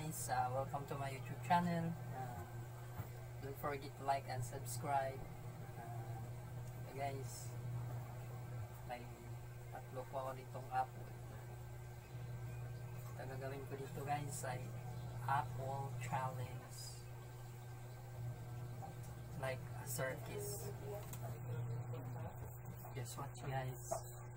guys, welcome to my YouTube channel. Don't forget to like and subscribe. Guys, may tatlo po ako ditong apple. Ito gagawin ko dito guys ay apple challenge, like a circus. Just watch guys.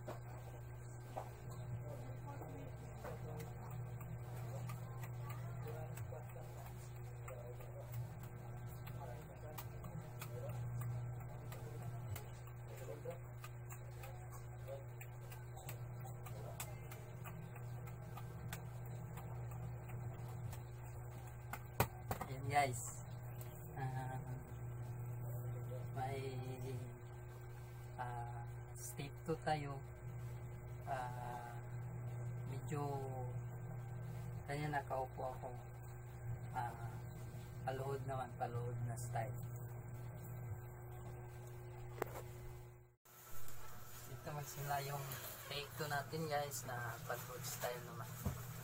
Guys, may step 2 tayo. Medyo kanya nakaupo ako, paluhod naman, paluhod na style. Dito magsimula yung take 2 natin guys, na paluhod style naman.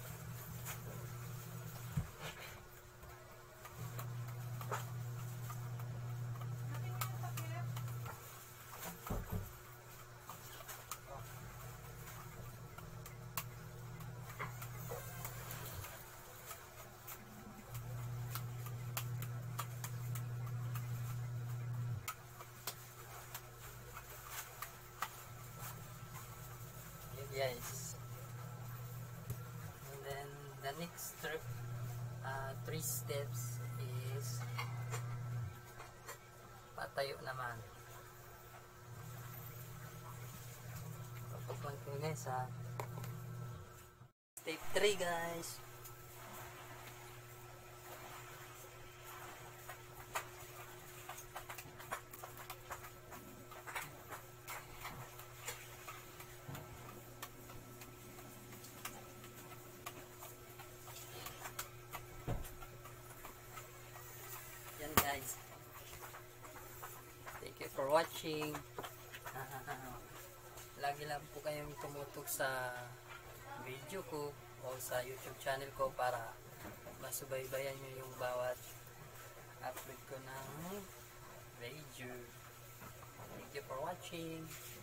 Guys, and then the next 3 steps is patayo naman. Papupunta ko guys sa step 3 guys. Guys, thank you for watching. Lagi lang po kayong tumutok sa video ko o sa YouTube channel ko para masubaybayan nyo yung bawat upload ko ng video. Thank you for watching.